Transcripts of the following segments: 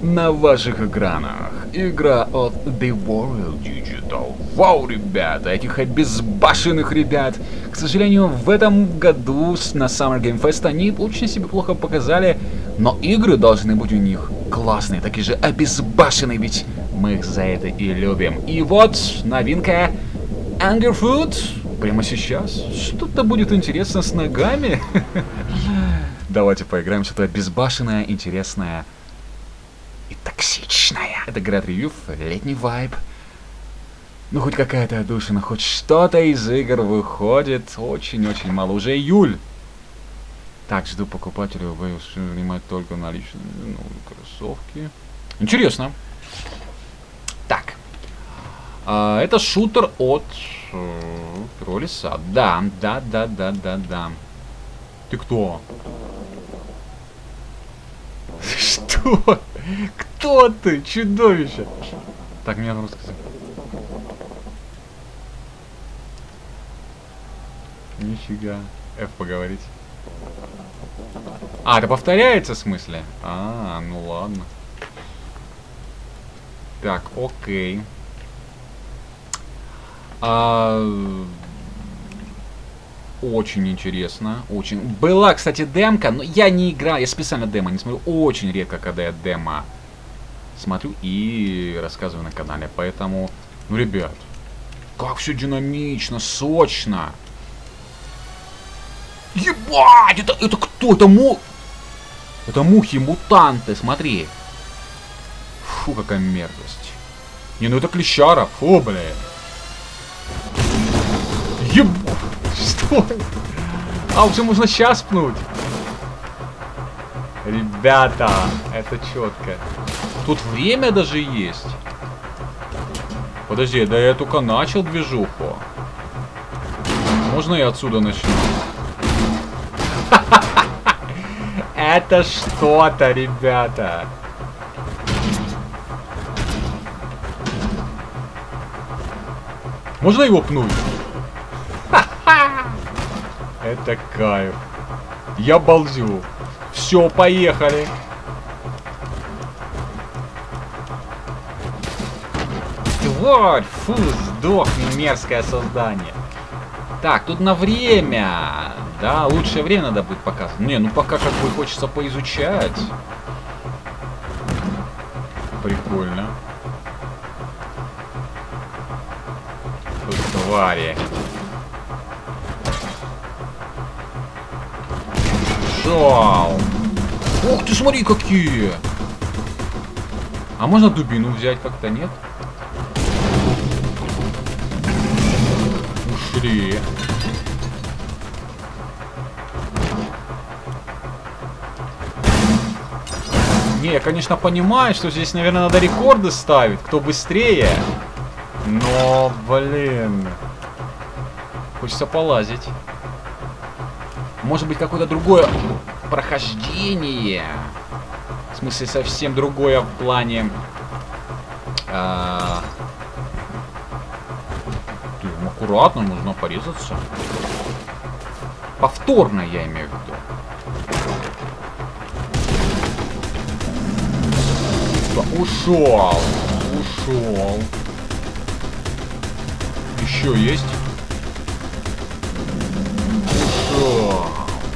на ваших экранах. Игра от The World Digital. Вау, ребята, этих обезбашенных ребят. К сожалению, в этом году на Summer Game Fest они очень себе плохо показали, но игры должны быть у них классные, такие же обезбашенные, ведь мы их за это и любим. И вот новинка Angerfoot. Прямо сейчас. Что-то будет интересно с ногами. Давайте поиграем в что-то безбашенное, интересное и токсичное. Это Great Review, летний вайб. Ну, хоть какая-то отдушина, хоть что-то из игр выходит. Очень-очень мало. Уже июль. Так, жду покупателей. Вы снимать только наличные кроссовки. Интересно. Так. Это шутер от Пролиса. Да. Ты кто? Что? Кто ты? Чудовище. Так, меня русский язык. Нифига. F поговорить. А, это повторяется в смысле? А, ну ладно. Так, окей. Очень интересно, очень. Была, кстати, демка, но я не играл, я специально демо не смотрю. Очень редко, когда я демо смотрю и рассказываю на канале. Поэтому, ну, ребят, как все динамично, сочно. Ебать, это кто? Это мухи-мутанты, смотри. Фу, какая мерзость. Не, ну это клещара, фу, блин. Ебать. Что? А, уже можно сейчас пнуть. Ребята, это четко. Тут время даже есть. Подожди, да я только начал движуху. Можно я отсюда начну? Это что-то, ребята. Можно его пнуть? Это кайф. Я балдю. Все, поехали. Тварь, фу, сдохни, мерзкое создание. Так, тут на время. Да, лучшее время надо будет показывать. Не, ну пока как бы хочется поизучать. Прикольно. Тут твари. Жал. Ух ты, смотри, какие! А можно дубину взять как-то, нет? Ушли. Не, я, конечно, понимаю, что здесь, наверное, надо рекорды ставить, кто быстрее. Но, блин. Хочется полазить. Может быть, какое-то другое прохождение. В смысле, совсем другое в плане... аккуратно, нужно порезаться. Повторно, я имею в виду. Ушел. Ушел. Еще есть. Ушел.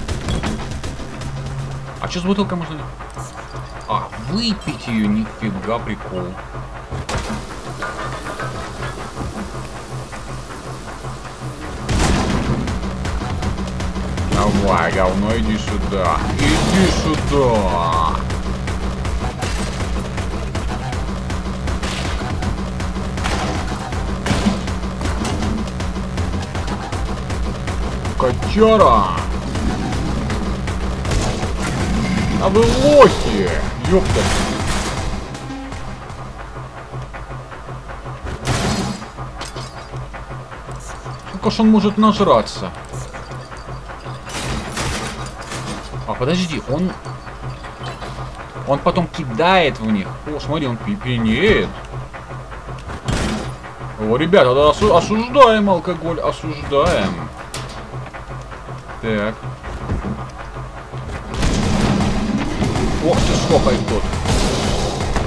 А что с бутылкой можно? А, выпить ее, нифига, прикол. Давай, говно, иди сюда. Иди сюда. Котяра! А вы лохи! Ёпта! Сколько ж он может нажраться? А подожди, он потом кидает в них. О, смотри, он пьянеет. О, ребята, да, осуждаем алкоголь, осуждаем. Так. Ох ты, сколько их тут.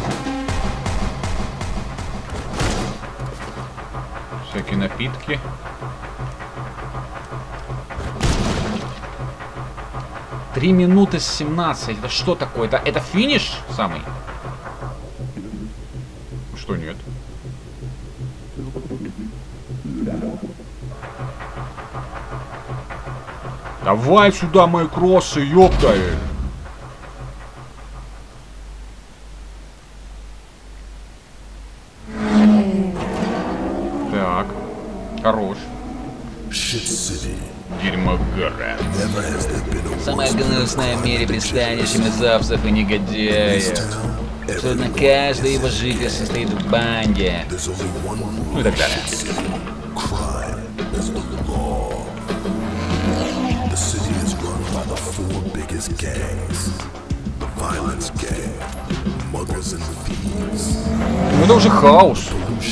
напитки. Три минуты 17. Это что такое? Это финиш самый? Что нет? Давай сюда мои кроссы, ёпта. Так, хорош. Дерьмогород. Самая гнусная в мире пристанище мерзавцев и негодяев. Абсолютно каждый его житель состоит в банде. Ну и так далее. Ну это уже хаос.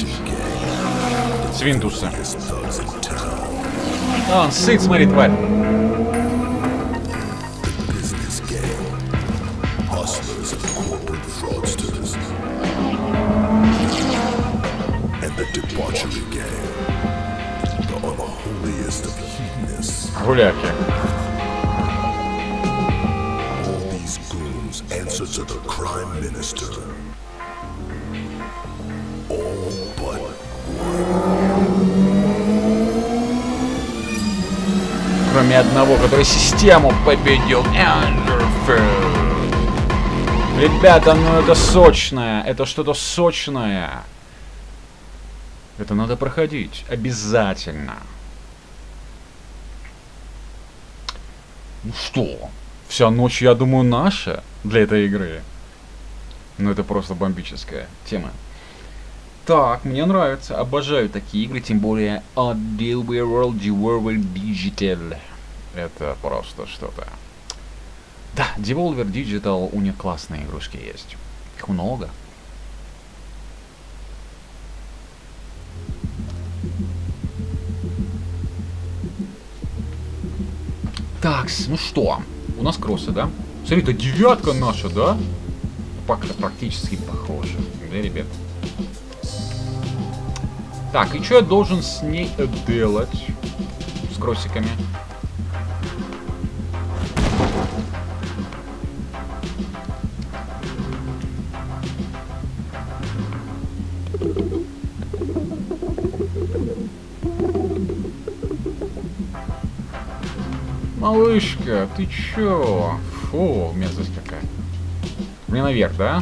Свинтусы. А, он сыт, смотри, тварь. Гуляки. Кроме одного, который систему победил. Ребята, ну это сочное. Это что-то сочное. Это надо проходить. Обязательно. Ну что? Вся ночь, я думаю, наша для этой игры. Ну это просто бомбическая тема. Так, мне нравится. Обожаю такие игры, тем более от Devolver Digital. Это просто что-то. Да, Devolver Digital, у них классные игрушки есть. Их много. Так, ну что? У нас кроссы, да? Смотри, это девятка наша, да? Практически похоже. Да, ребят? Так, и что я должен с ней делать? С кроссиками. Малышка, ты чё? Фу, мерзость какая. Мне наверх, да?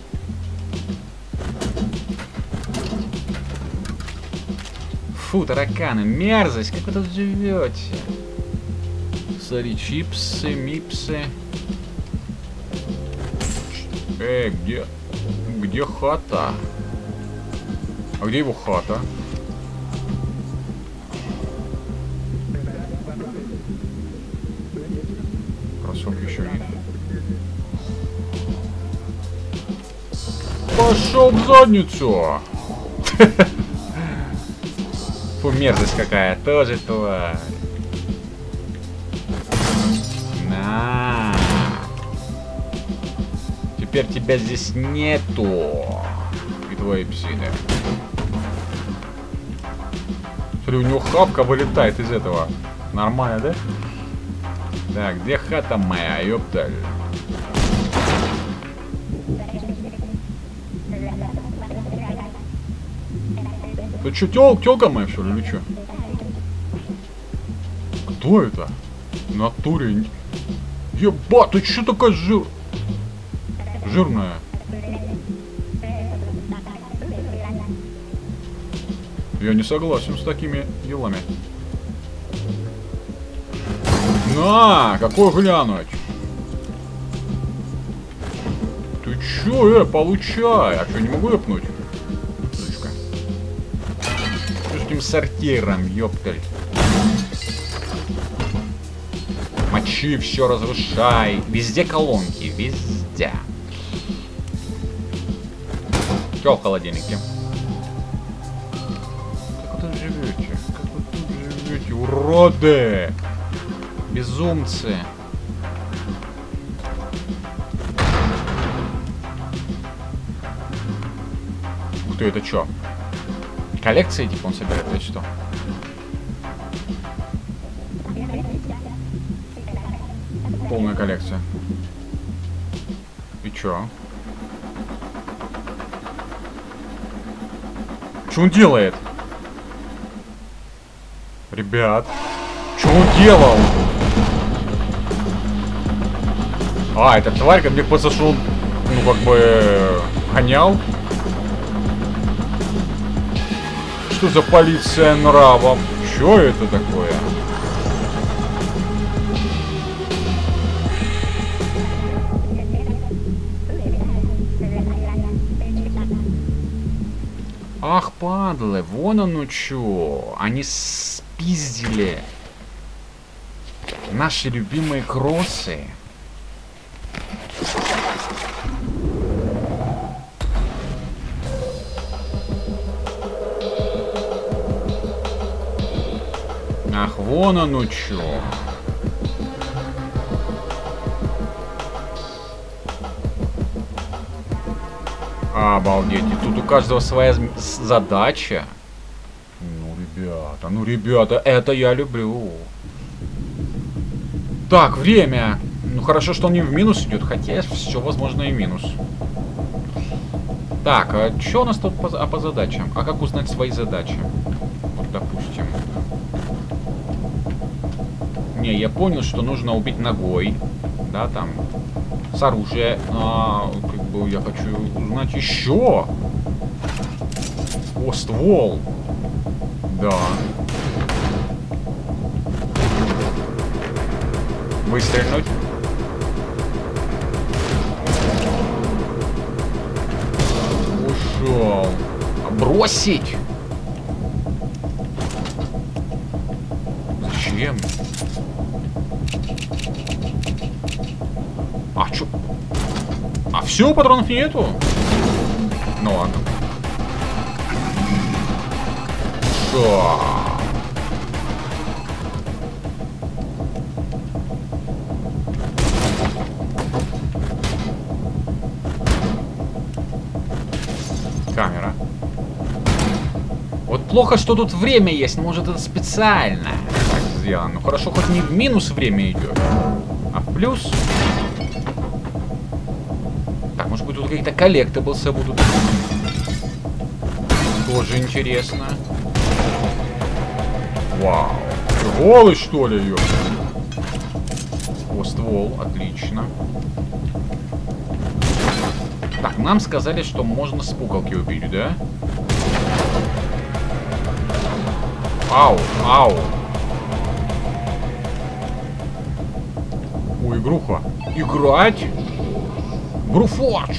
Фу, тараканы, мерзость, как вы тут живете? Смотри, чипсы, мипсы. Где хата? А где его хата? Кроссовки еще есть. Пошел в задницу! Фу, мерзость какая, тоже тварь. На. Теперь тебя здесь нету. И твои псины. Смотри, у него хавка вылетает из этого. Нормально, да? Так, где хата моя, ёпталь? Ты чё, тёлка моя, что ли, или чё? Кто это? В натуре. Ебать, ты чё такая жирная? Я не согласен с такими делами. На, какой глянуть? Ты чё, получай? А что, не могу ёпнуть? Сучка. Что с этим сортиром, ёпталь? Мочи, все разрушай. Везде колонки, везде. Что в холодильнике? Как вы тут живете? Как вы тут живете, уроды? Безумцы. Ух ты, это чё? Коллекции типа он собирает, или что? Полная коллекция. И чё? Что он делает? Ребят. Что он делал? А, эта тварь, ко мне подошел, ну как бы гонял. Что за полиция нравов? Что это такое? Ах, падлы, вон оно чё. Они спиздили наши любимые кроссы. Ах, вон оно чё. Обалдеть, и тут у каждого своя задача. Ну, ребята, это я люблю. Так, время. Ну, хорошо, что он не в минус идет, хотя все возможно и минус. Так, а что у нас тут по задачам? А как узнать свои задачи? Вот, допустим. Не, я понял, что нужно убить ногой. Да, там. С оружия. Как бы я хочу узнать еще. О, ствол. Да. Выстрелить. Ушел. Бросить. Зачем? А чё? А все, патронов нету? Ну ладно. Шо? Камера. Вот плохо, что тут время есть, может это специально так сделано. Ну хорошо, хоть не в минус время идет, а в плюс. Так, может быть тут какие-то коллектаблсы будут. Тоже интересно. Вау. Голый, что ли, ее? О, ствол, отлично. Так, нам сказали, что можно с пукалки убить, да? Ау, ау. Ой, игруха. Играть? Бруфордж.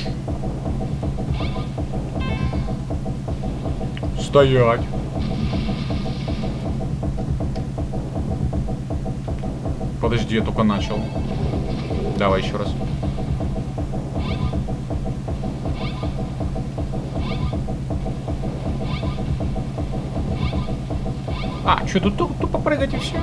Стоять. Подожди, я только начал. Давай еще раз. А, что тут тупо прыгать и все?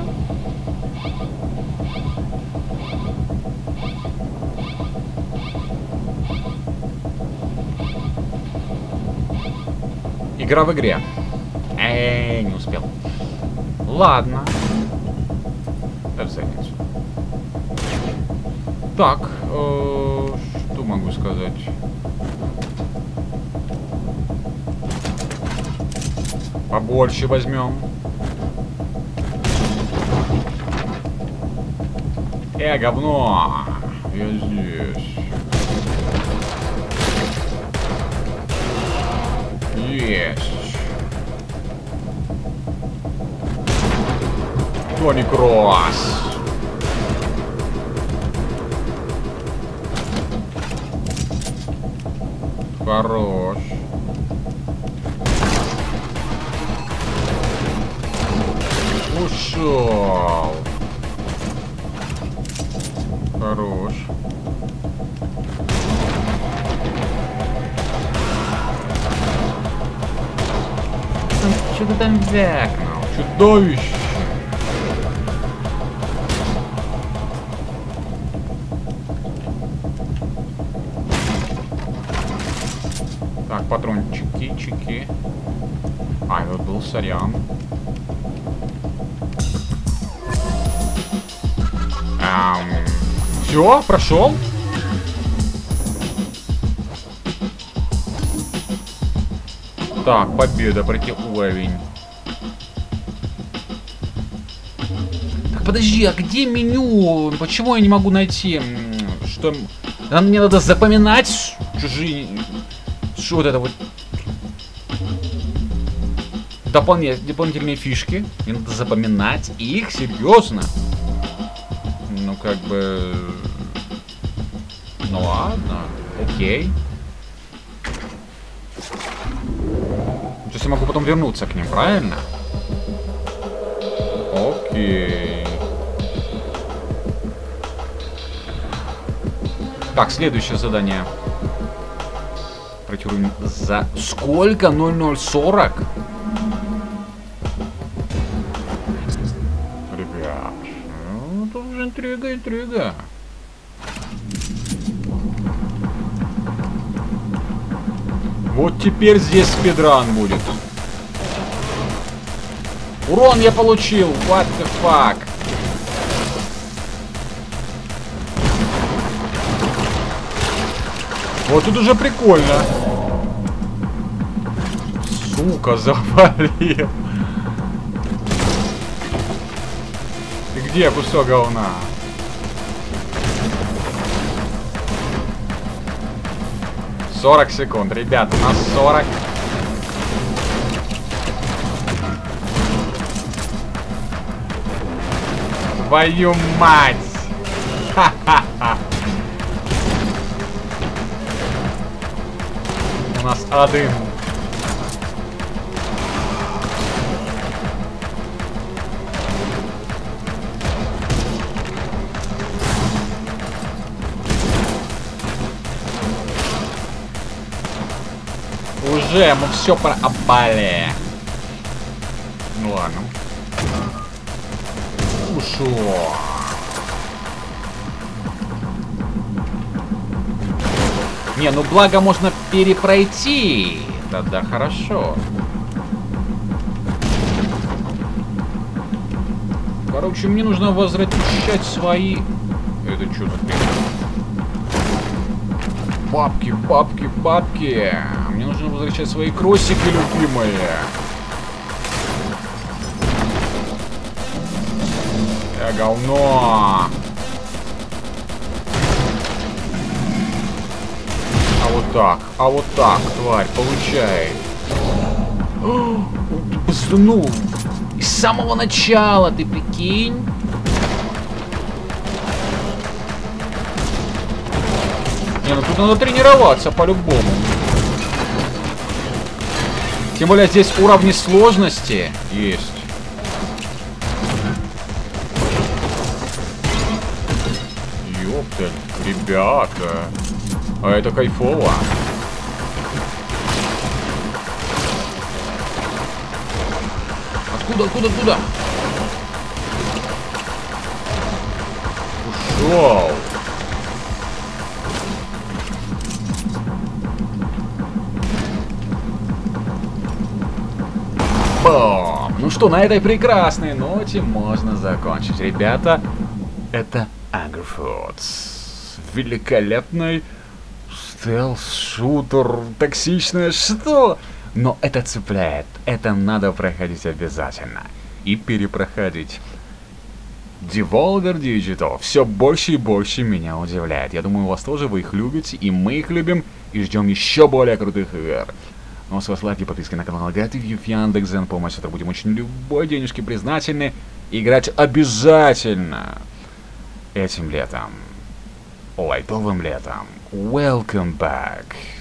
Игра в игре. Не успел. Ладно. В задницу. Так, что могу сказать? Побольше возьмем. Говно! Я здесь. Есть. Тони Кросс. Хорош. Ушел. Хорош. Что ты там вякнул? Чудовище. Так, патрончики, чики. А, вот был, сорян. Все, прошел. Так, победа, пройти уровень. Так, подожди, а где меню? Почему я не могу найти? Что? Мне надо запоминать чужие... Что вот это вот? Дополнительные фишки. Мне надо запоминать их, серьезно. Ну, как бы... Ну ладно, окей. То есть я могу потом вернуться к ним, правильно? Окей. Так, следующее задание. Пройти уровень за... Сколько? 0040? Ребят, ну, тут уже интрига. Вот теперь здесь спидран будет. Урон я получил. What the fuck? Вот тут уже прикольно. Сука, завалил. Ты где, кусок говна? — 40 секунд, ребят, у нас 40. Твою мать! Ха-ха-ха! У нас один. Уже мы все пропали. Ну ладно. Ушел. Не, ну благо можно перепройти. Да-да, хорошо. Короче, мне нужно возвращать свои... Это что такое? Бабки, бабки, бабки. Мне нужно возвращать свои кроссики, любимые. Говно. А вот так, тварь, получай. Ну, с самого начала, ты прикинь. Не, ну тут надо тренироваться по-любому. Тем более здесь уровни сложности есть. Ёпталь, ребята. А это кайфово. Откуда? Ушел. Бам! Ну что, на этой прекрасной ноте можно закончить, ребята. Это Angry Birds. Великолепный стелс-шутер, токсичное что? Но это цепляет. Это надо проходить обязательно. И перепроходить. Devolver Digital все больше и больше меня удивляет. Я думаю, вас тоже, вы их любите, и мы их любим, и ждем еще более крутых игр. Ну а с вас лайки, подписки на канал, Гатывьев, Яндекс.Зен, помощь, это будем очень любой денежки признательны. Играть обязательно этим летом. Лайтовым летом. Welcome back.